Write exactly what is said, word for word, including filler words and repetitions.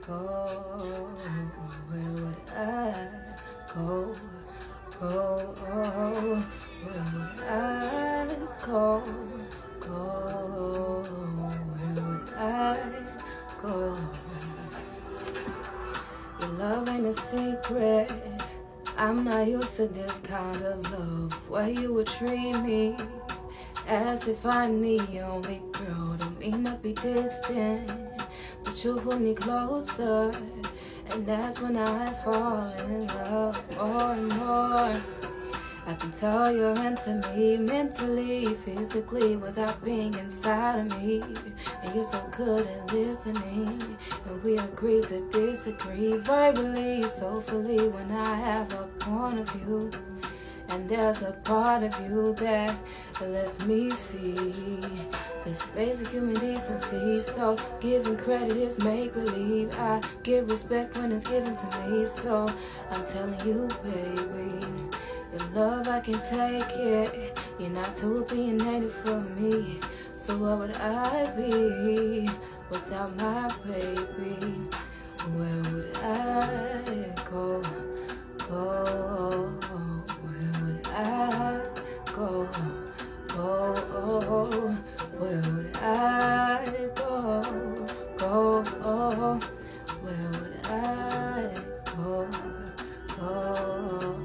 go? Where would I go? Go, where would I go? Go, where would I go? Your love ain't a secret. I'm not used to this kind of love, where you would treat me as if I'm the only girl. Don't mean to be distant, but you pull me closer, and that's when I fall in love more and more. I can tell you're into me mentally, physically, without being inside of me. And you're so good at listening, and we agree to disagree verbally, soulfully, when I have a point of view. And there's a part of you that lets me see this basic human decency. So giving credit is make-believe. I give respect when it's given to me. So I'm telling you, baby, your love, I can take it. You're not too opinionated for me. So what would I be without my baby? Where would I go? Go, where would I go? Go, where would I go? Go, where would I go? Go.